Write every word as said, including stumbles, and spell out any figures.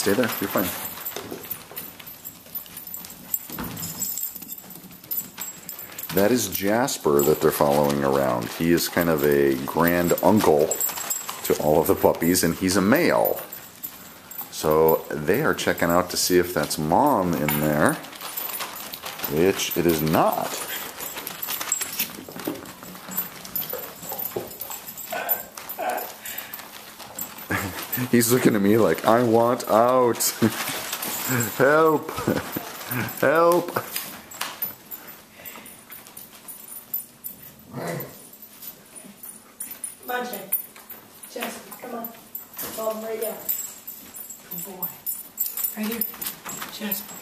stay there. You're fine. That is Jasper that they're following around. He is kind of a grand uncle to all of the puppies, and he's a male. So they are checking out to see if that's Mom in there, which it is not. He's looking at me like, I want out. Help. Help. Come on, Jake. Jasper, come on. Ball right here. Good boy. Right here. Jasper.